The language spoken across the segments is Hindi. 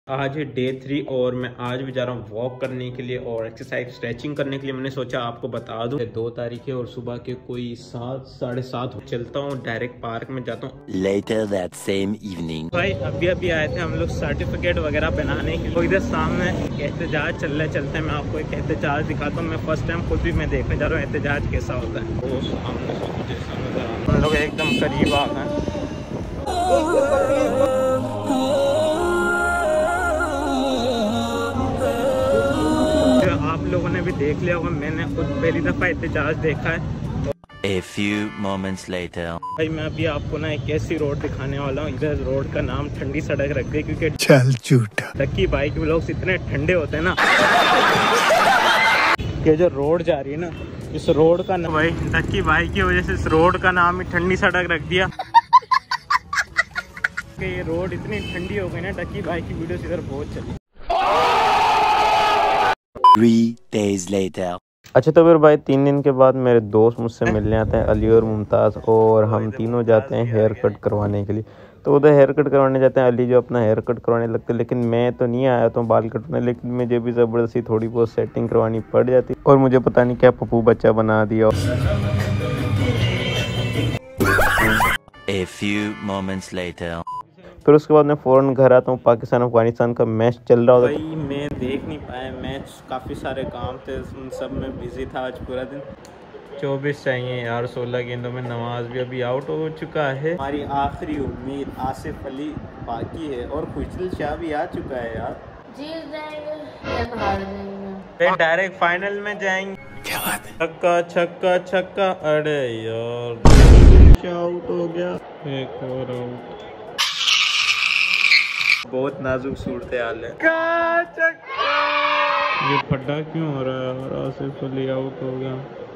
आज है डे 3 और मैं आज भी जा रहा हूँ वॉक करने के लिए और एक्सरसाइज स्ट्रेचिंग करने के लिए। मैंने सोचा आपको बता दूं 2 तारीख है और सुबह के कोई 7 साढ़े 7 चलता हूँ, डायरेक्ट पार्क में जाता हूँ। Later that same evening. भाई अभी आए थे हम लोग सर्टिफिकेट वगैरह बनाने के लिए। तो इधर सामने एहतजाज चलते हैं, मैं आपको एक एहतजाज दिखाता हूँ। मैं फर्स्ट टाइम खुद भी मैं देखने जा रहा हूँ एहतजाज कैसा होता है। वो सामने हम लोग एकदम करीब आ गए। आप लोगों ने भी देख लिया होगा, मैंने खुद पहली दफा एहतजाज देखा है। A few moments later. भाई मैं अभी आपको ना एक ऐसी रोड दिखाने वाला हूँ। इधर रोड का नाम ठंडी सड़क रख गई क्योंकि चल झूठा टक्की बाइक व्लॉग्स इतने ठंडे होते हैं ना। ये जो रोड जा रही है ना, इस रोड का नाम भाई टक्की बाइक की वजह से इस रोड का नाम ही ठंडी सड़क रख दिया। कि ये रोड इतनी ठंडी हो गई ना, टक्की बाइक की वीडियोस इधर बहुत चली। 3 days later. अच्छा तो फिर भाई 3 दिन के बाद मेरे दोस्त मुझसे मिलने आते हैं, अली और मुमताज़, और हम तीनों जाते हैं हेयर कट करवाने के लिए। तो उधर हेयर कट करवाने जाते हैं, अली जो अपना हेयर कट करवाने लगते हैं, लेकिन मैं तो नहीं आया तो बाल कटवाने, लेकिन मुझे भी ज़बरदस्ती थोड़ी बहुत सेटिंग करवानी पड़ जाती और मुझे पता नहीं क्या पप्पू बच्चा बना दिया। A few moments later. फिर उसके बाद मैं फ़ौरन घर आता हूँ। पाकिस्तान अफगानिस्तान का मैच चल रहा होता भाई, मैं देख नहीं पाया मैच, काफ़ी सारे काम थे, उन सब में बिजी था आज पूरा दिन। 24 चाहिए यार 16 गेंदों में। नवाज भी अभी आउट हो चुका है। हमारी आखिरी उम्मीद आसिफ अली बाकी है और खुशदिल शाह भी आ चुका है यार। जीत जाएंगे या हार जाएंगे, डायरेक्ट फाइनल में जाएंगे। क्या बात है, छक्का छक्का छक्का। अरे यार आउट हो गया, एक और आउट। बहुत नाजुक सूरत हाल है। ये फड्डा क्यों हो रहा है? और आसिफ अली आउट हो गया।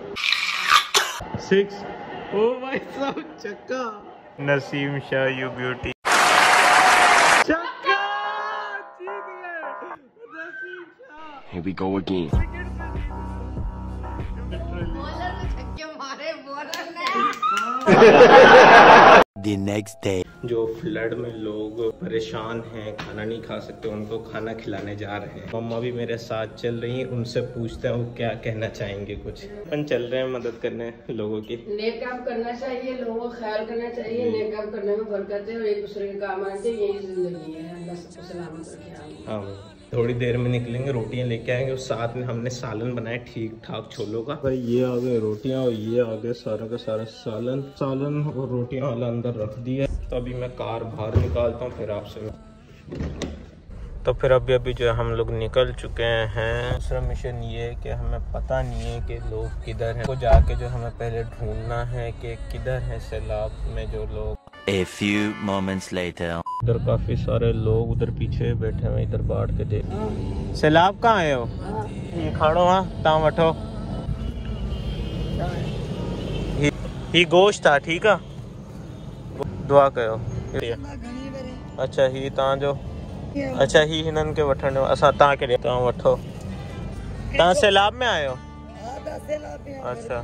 6। ओ भाई साहब छक्का। Naseem Shah you beauty. छक्का, जीत गए Naseem Shah. Here we go again. Bowler ने छक्के मारे, बॉलर ने। The next day. जो फ्लड में लोग परेशान हैं, खाना नहीं खा सकते, उनको खाना खिलाने जा रहे हैं। मम्मा भी मेरे साथ चल रही हैं, उनसे पूछते हैं वो क्या कहना चाहेंगे। कुछ अपन चल रहे हैं मदद करने लोगों की। नेक काम करना चाहिए, लोगों को ख्याल करना चाहिए। नेक काम करने में बरकत है और एक दूसरे के काम आते हैं, यही जिंदगी है। अल्लाह सबको सलामत रखे। हाँ थोड़ी देर में निकलेंगे, रोटियां लेके आएंगे और साथ में हमने सालन बनाया ठीक ठाक छोलों का। भाई ये आ गए रोटियां और ये आ गए सारा का सारा सालन और रोटियां वाला अंदर रख दिया। तो अभी मैं कार बाहर निकालता हूँ फिर आपसे। तो फिर अभी जो हम लोग निकल चुके हैं। दूसरा मिशन ये है कि हमें पता नहीं है कि लोग किधर हैं, तो जाके जो हमें पहले ढूंढना है कि किधर है सैलाब में जो लोग। A few moments later. उधर काफी सारे लोग उधर पीछे बैठे हुए, इधर बाढ़ के देख। सैलाब कहाँ आए हो? ये खड़ो हाँ ता वठो ही गोश्त था, ठीक है दुआ कयो। अच्छा ही ता जो अच्छा ही हिनन के वठण असा ता के ता वठो। ता सैलाब में आए हो? अच्छा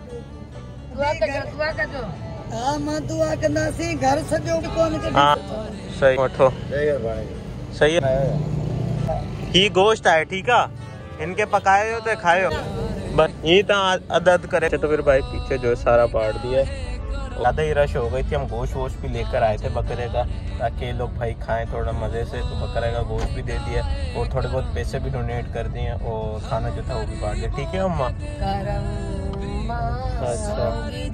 हाँ सही वठो, सही है। ही गोश्त है ठीक है, इनके पकाए हो तो खाए हो बस ये ता अदद करे। तो फिर भाई पीछे जो है सारा बांट दिया, ज़्यादा ही रश हो गई थी। हम गोश्त वोश्त भी लेकर आए थे बकरे का, ताकि ये लोग भाई खाएं थोड़ा मज़े से। तो बकरे का गोश्त भी दे दिया और थोड़े बहुत पैसे भी डोनेट कर दिए और खाना जो था वो भी बांट दिया। ठीक है अम्मा? अच्छा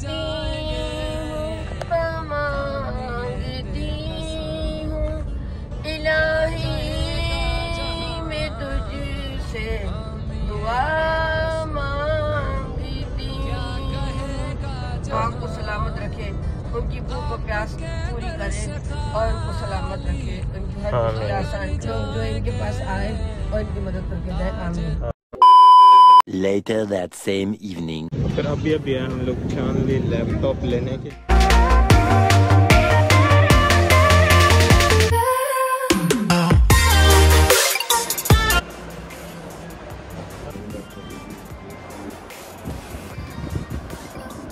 आपको सलामत रखे, उनकी भूख और प्यास पूरी करे और उनको सलामत रखे। उनकी हर चीज़ आसान जो इनके पास आए और इनकी मदद करके जाए। आमीन। Later that same evening. फिर अभी आए हम लोग चांदली लैपटॉप लेने के।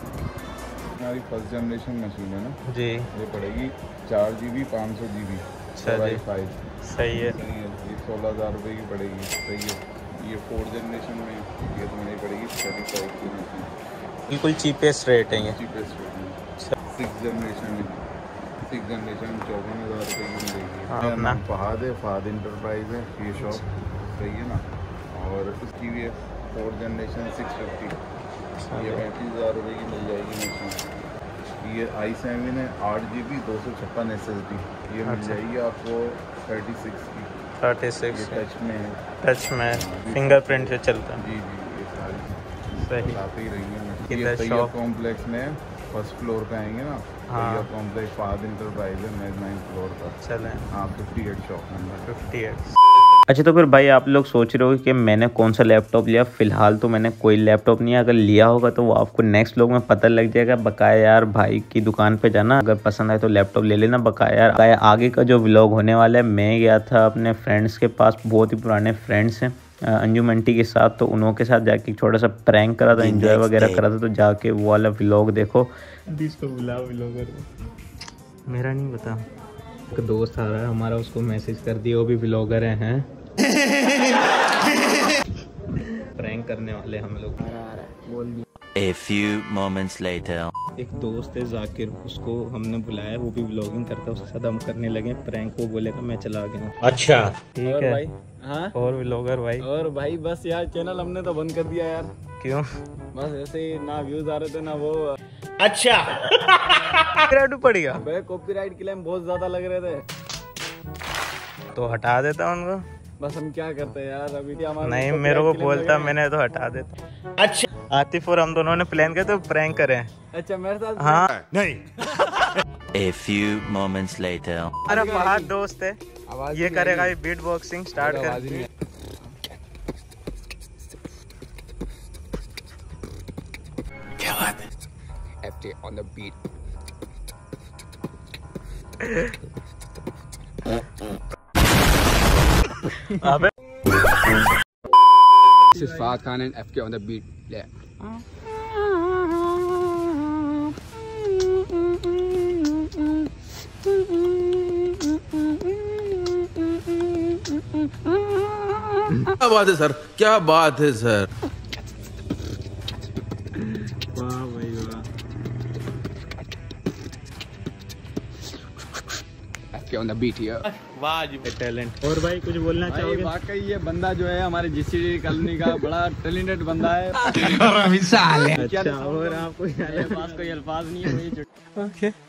हमारी फर्स्ट जनरेशन मशीन है ना जी, ये पड़ेगी 4 GB 500 GB। अच्छा जी, सही है। ये 16,000 रुपये की पड़ेगी। सही है। ये 4th जनरेशन में ये तुम्हारी पड़ेगी 35 की। बिल्कुल चीपेस्ट रेट है ये। चीपेस्ट रेट में 6th जनरेशन में 54,000 रुपये की मिलेगी। हाँ ना, फहाद इंटरप्राइज है ये शॉप। सही है ना। और उसकी भी 4th जनरेशन 650, ये 35,000 रुपये की मिल जाएगी मशीन। ये i7 है 8GB 256 SSD, ये मिल जाएगी आपको 36 की। 36 टच में है। टच में फिंगरप्रिंट से चलता है। जी ये सारी सही। आती ही रही है। किधर ये तैयब शॉप? कॉम्प्लेक्स में फर्स्ट फ्लोर पे आएंगे ना। हाँ। तैयब कॉम्प्लेक्स फहाद इंटरप्राइज है, मैं 9th फ्लोर पर। चलें। हाँ 58 शॉप नंबर 58। अच्छा तो फिर भाई आप लोग सोच रहे हो कि मैंने कौन सा लैपटॉप लिया। फ़िलहाल तो मैंने कोई लैपटॉप नहीं है, अगर लिया होगा तो वो आपको नेक्स्ट व्लॉग में पता लग जाएगा। बकाया यार भाई की दुकान पे जाना, अगर पसंद आए तो लैपटॉप ले लेना। बकाया यार आगे का जो व्लॉग होने वाला है, मैं गया था अपने फ्रेंड्स के पास, बहुत ही पुराने फ्रेंड्स हैं अंजुम आंटी के साथ, तो उन्हों के साथ जाके छोटा सा प्रैंक करा था, एंजॉय वगैरह करा था। तो जाके वो वाला व्लॉग देखो। इसको बुला व्लॉगर, मेरा नहीं पता, एक दोस्त आ रहा है हमारा, उसको मैसेज कर दिया, वो भी व्लॉगर हैं। प्रैंक करने वाले हम लोग। A few moments later. एक दोस्त है जाकिर, उसको हमने बुलाया, वो भी व्लॉगिंग करता है, उसके साथ हम करने लगे प्रैंक। वो बोलेगा मैं चला गया। अच्छा ठीक है भाई। हाँ और व्लॉगर भाई। और भाई बस यार चैनल हमने तो बंद कर दिया यार। क्यों? बस ऐसे ही ना व्यूज आ रहे थे ना वो। अच्छा कॉपीराइट पड़ गया। भाई कॉपीराइट क्लेम बहुत ज्यादा लग रहे थे, तो हटा देता उनको। बस हम क्या करते हैं यार, अभी हमारा नहीं, मेरे को बोलता मैंने तो हटा देता। अच्छा आतिफ और हम दोनों ने प्लान किया तो प्रैंक करें। अच्छा मेरे साथ? हाँ नहीं। A few moments later. अरे फहाद दोस्त है, ये करेगा ये बीट बॉक्सिंग स्टार्ट कर। क्या बात है? FJ on the beat. अबे This is Fahad Khan and FK on the beat. Yeah. क्या बात है सर, क्या बात है सर। वाह भाई वाह। FK on the beat here. वाह जी टैलेंट। और भाई कुछ बोलना चाहोगे? वाकई ये बंदा जो है हमारे जीसीडी कॉलोनी का बड़ा टैलेंटेड बंदा है। अच्छा और आपको मेरे पास कोई अल्फाज नहीं है। ओके